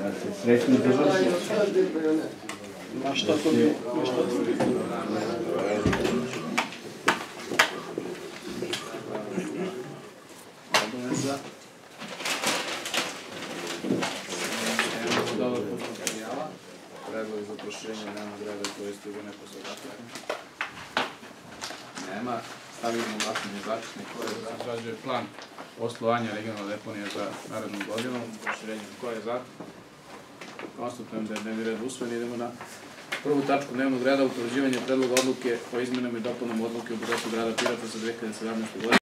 Da se srećno završi. Ma šta to bi? Obaveza. Dodatnog materijala. Predlog za proširenje dnevnog reda koji ste ga neko sadate. Nema. Stavimo glasanje zapisnik koji izrađuje plan poslovanja regionalne deponije za narednu godinu. Proširenje ko je za? Konstatujem da je dnevni red usvojen. Idemo na prvu tačku dnevnog reda, utvrđivanje predloga odluke o izmenama i dopunama odluke o budžetu grada Pirota za 2017. godinu.